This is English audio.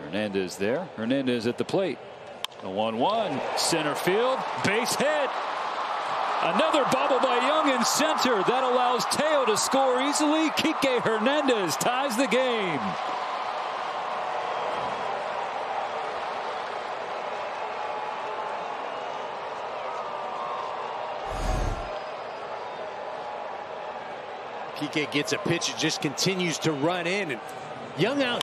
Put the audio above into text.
Hernandez there. Hernandez at the plate. The 1-1 center field, base hit. Another bobble by Young in center. That allows Teo to score easily. Kike Hernandez ties the game. Kike gets a pitch, it just continues to run in, and Young out.